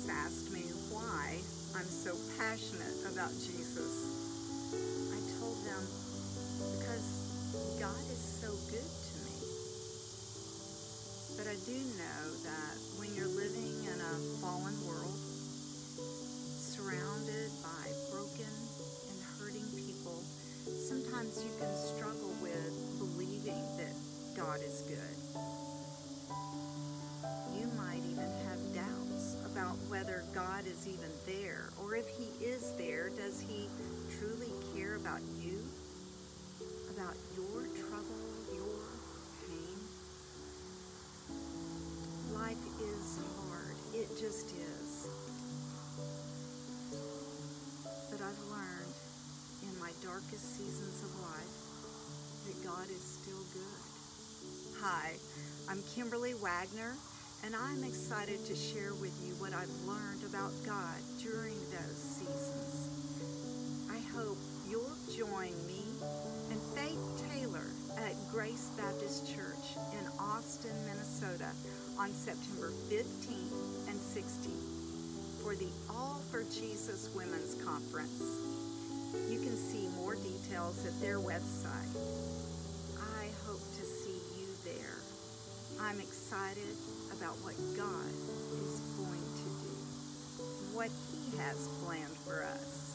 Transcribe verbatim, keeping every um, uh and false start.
once asked me why I'm so passionate about Jesus. I told them, because God is so good to me. But I do know that when you're living in a fallen world, surrounded by broken and hurting people, sometimes you can struggle with believing that God is good. You might even have doubts about whether God is even there, or if He is there, does He truly care about you, about your trouble, your pain? Life is hard. It just is. But I've learned in my darkest seasons of life that God is still good. Hi, I'm Kimberly Wagner, and I'm excited to share with you what I've learned about God during those seasons. I hope you'll join me and Faith Taylor at Grace Baptist Church in Austin, Minnesota on September fifteenth and sixteenth for the All for Jesus Women's Conference. You can see more details at their website. I hope to see you there. I'm excited about what God is going to do, what He has planned for us.